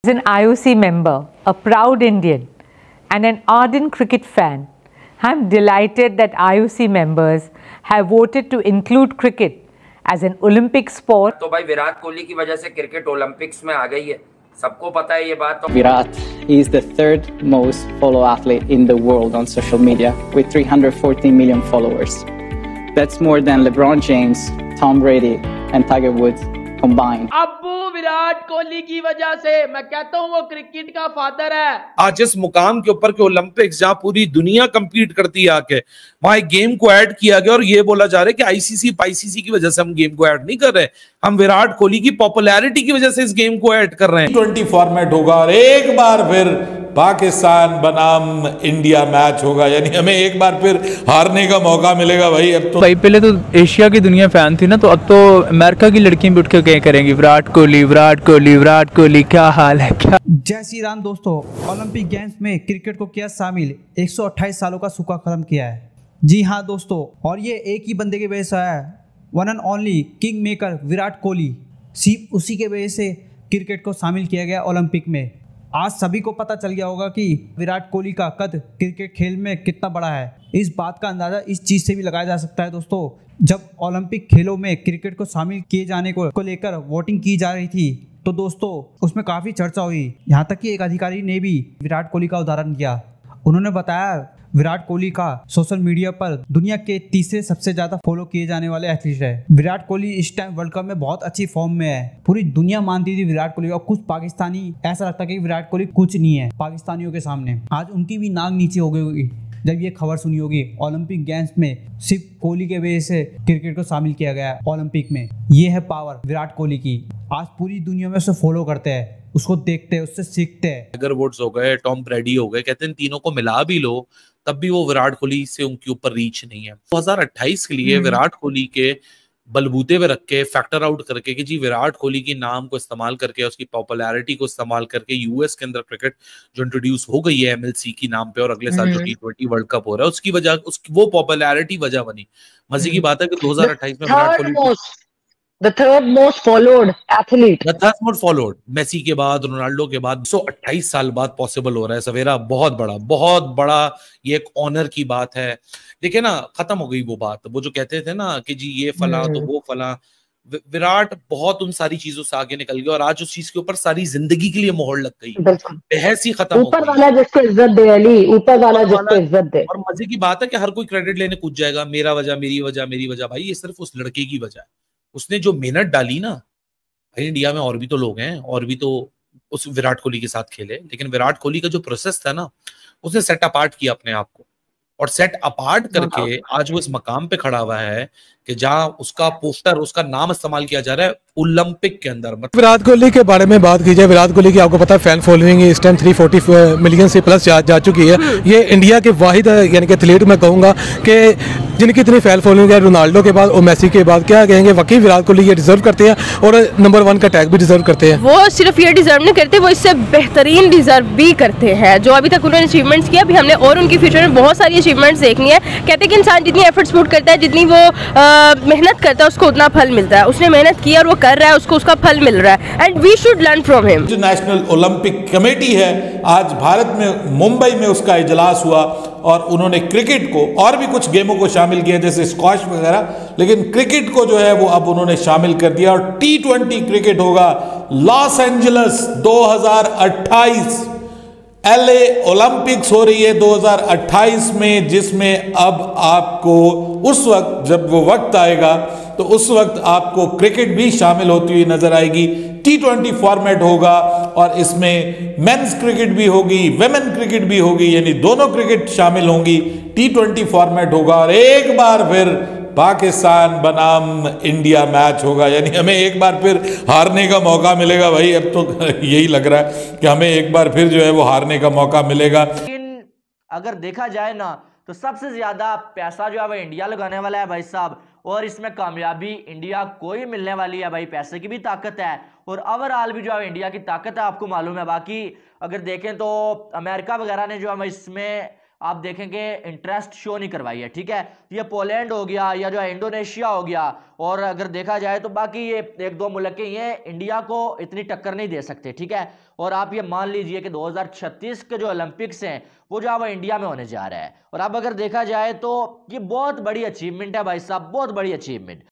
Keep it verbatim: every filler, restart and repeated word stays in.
As an I O C member, a proud Indian, and an ardent cricket fan, I'm delighted that I O C members have voted to include cricket as an Olympic sport. तो भाई विराट कोहली की वजह से cricket Olympics में आ गई है, सबको पता है ये बात। तो Virat is the third most followed athlete in the world on social media with three hundred fourteen million followers. That's more than LeBron James, Tom Brady, and Tiger Woods combined. अब विराट कोहली की वजह से मैं कहता हूँ वो क्रिकेट का father है। आज इस मुकाम के ऊपर के ओलंपिक्स जहां पूरी दुनिया कंपीट करती है आके, वहां गेम को ऐड किया गया और ये बोला जा रहा है कि आईसीसी पाईसीसी की वजह से हम गेम को ऐड नहीं कर रहे, हम विराट कोहली की पॉपुलैरिटी की वजह से इस गेम को ऐड कर रहे हैं। ट्वेंटी फॉर्मेट होगा और एक बार फिर पाकिस्तान बनाम इंडिया मैच होगा, यानी हमें एक बार फिर हारने का मौका मिलेगा। भाई अब तो भाई पहले तो एशिया की दुनिया फैन थी ना, तो अब तो अमेरिका की लड़कियां भी उठ के कहीं करेंगी विराट कोहली विराट कोहली विराट कोहली। क्या हाल है क्या? जय श्री राम दोस्तों, ओलंपिक गेम्स में क्रिकेट को किया शामिल, एक सौ अट्ठाईस सालों का सूखा खत्म किया है। जी हाँ दोस्तों, और ये एक ही बंदे की वजह से आया है, one and only kingmaker Virat Kohli. सिर्फ उसी के वजह से क्रिकेट को शामिल किया गया ओलंपिक में। आज सभी को पता चल गया होगा कि विराट कोहली का कद क्रिकेट खेल में कितना बड़ा है। इस बात का अंदाज़ा इस चीज़ से भी लगाया जा सकता है दोस्तों, जब ओलंपिक खेलों में क्रिकेट को शामिल किए जाने को, को लेकर वोटिंग की जा रही थी, तो दोस्तों उसमें काफ़ी चर्चा हुई। यहाँ तक कि एक अधिकारी ने भी विराट कोहली का उदाहरण किया। उन्होंने बताया विराट कोहली का सोशल मीडिया पर दुनिया के तीसरे सबसे ज्यादा फॉलो किए जाने वाले एथलीट है। विराट कोहली इस टाइम वर्ल्ड कप में बहुत अच्छी फॉर्म में है। पूरी दुनिया मानती थी विराट कोहली, और कुछ पाकिस्तानी ऐसा लगता है कि विराट कोहली कुछ नहीं है पाकिस्तानियों के सामने। आज उनकी भी नाक नीचे हो गई होगी जब ये खबर सुनी होगी ओलंपिक गेम्स में सिर्फ कोहली के वजह से क्रिकेट को शामिल किया गया है ओलंपिक में। ये है पावर विराट कोहली की। आज पूरी दुनिया में उसे फॉलो करते हैं, उसको देखते हैं, उससे सीखते हैं। टाइगर वुड्स हो गए, टॉम ब्रेडी हो गए, कहते हैं तीनों को मिला भी लो तब भी वो विराट कोहली से उनके ऊपर रीच नहीं है। दो हज़ार अट्ठाईस के लिए विराट कोहली के बलबूते पे रख के, फैक्टर आउट करके कि जी विराट कोहली के नाम को इस्तेमाल करके, उसकी पॉपुलैरिटी को इस्तेमाल करके यूएस के अंदर क्रिकेट जो इंट्रोड्यूस हो गई है एमएलसी की नाम पे, और अगले साल जो टी ट्वेंटी वर्ल्ड कप हो रहा है उसकी वजह, उसकी वो पॉपुलैरिटी वजह बनी। मजे की बात है कि दो हज़ार अट्ठाईस में Virat Kohli The third most followed athlete. The third most followed, Messi के बाद, रोनाल्डो के बाद, एक सौ अट्ठाईस साल बाद पॉसिबल हो रहा है सवेरा। बहुत बड़ा बहुत बड़ा ये एक ऑनर की बात है। देखिए ना, खत्म हो गई वो बात, वो जो कहते थे ना कि जी ये फला तो वो फला। विराट बहुत उन सारी चीजों से आगे निकल गया और आज उस चीज के ऊपर सारी जिंदगी के लिए मोहर लग गई, बहस ही खत्म हो गई। ऊपर वाला जिसको इज्जत दे अली, ऊपर वाला जिसको इज्जत दे। और मजे की बात है कि हर कोई क्रेडिट लेने कूद जाएगा, मेरा वजह मेरी वजह मेरी वजह। भाई ये सिर्फ उस लड़के की वजह है, उसने जो मेहनत डाली ना। भाई इंडिया में और भी तो लोग हैं, और भी तो उस विराट कोहली के साथ खेले, लेकिन विराट कोहली का जो प्रोसेस था ना, उसने सेट अपार्ट किया अपने आप को, और सेट अपार्ट करके आज वो इस मकाम पे खड़ा हुआ है कि जहां उसका पोस्टर, उसका नाम इस्तेमाल किया जा रहा है ओलंपिक के अंदर। मतलब विराट कोहली के बारे में बात की जाए, विराट कोहली की आपको पता है फैन फॉलोइंग इस टाइम तीन सौ चालीस मिलियन से प्लस जा, जा चुकी है। ये इंडिया के वाहिद यानी कि एथलीट मैं कहूँगा कि जिनकी इतनी फैन फॉलोइंग है, रोनाल्डो के बाद और मेसी के बाद। क्या कहेंगे, वाकई विराट कोहली ये डिजर्व करते हैं और नंबर वन का टैग भी डिजर्व करते हैं। वो सिर्फ ये डिजर्व नहीं करते, वो इससे बेहतरीन डिजर्व भी करते हैं। जो अभी तक उन्होंने अचीवमेंट्स किया, अभी हमने और उनकी फ्यूचर में बहुत सारी अचीवमेंट्स देखनी है। कहते हैं कि इंसान जितनी एफर्ट्स पुट करता है, जितनी वो मेहनत करता है, उसको उतना फल मिलता है। उसने मेहनत की और वो कर रहा है, उसको उसका फल मिल रहा है, and we should learn from him. जो नेशनल ओलंपिक कमेटी है, आज भारत में मुंबई में उसका इजलास हुआ और उन्होंने क्रिकेट को और भी कुछ गेमों को शामिल किया जैसे स्क्वाश वगैरह, लेकिन क्रिकेट को जो है वो अब उन्होंने शामिल कर दिया। और टी ट्वेंटी क्रिकेट होगा लॉस एंजल्स दो हज़ार अट्ठाईस, एलए ओलंपिक्स हो रही है दो हज़ार अट्ठाईस में, जिसमें अब आपको उस वक्त जब वो वक्त आएगा तो उस वक्त आपको क्रिकेट भी शामिल होती हुई नजर आएगी। टी ट्वेंटी फॉर्मेट होगा और इसमें मेंस क्रिकेट भी होगी, वेमेन क्रिकेट भी होगी, यानी दोनों क्रिकेट शामिल होंगी। टी ट्वेंटी फॉर्मेट होगा और एक बार फिर पाकिस्तान बनाम इंडिया मैच होगा, यानी हमें एक बार फिर हारने का मौका मिलेगा। भाई अब तो यही लग रहा है कि हमें एक बार फिर जो है वो हारने का मौका मिलेगा। लेकिन अगर देखा जाए ना, तो सबसे ज्यादा पैसा जो है वो इंडिया लगाने वाला है भाई साहब, और इसमें कामयाबी इंडिया को ही मिलने वाली है। भाई पैसे की भी ताकत है और ओवरऑल भी जो है इंडिया की ताकत है, आपको मालूम है। बाकी अगर देखें तो अमेरिका वगैरह ने जो है इसमें आप देखेंगे इंटरेस्ट शो नहीं करवाई है। ठीक है, ये पोलैंड हो गया या जो है इंडोनेशिया हो गया, और अगर देखा जाए तो बाकी ये एक दो मुल्क ये इंडिया को इतनी टक्कर नहीं दे सकते। ठीक है, और आप ये मान लीजिए कि दो हज़ार छत्तीस के जो ओलंपिक्स हैं वो जो है वो इंडिया में होने जा रहा है। और अब अगर देखा जाए तो ये बहुत बड़ी अचीवमेंट है भाई साहब, बहुत बड़ी अचीवमेंट।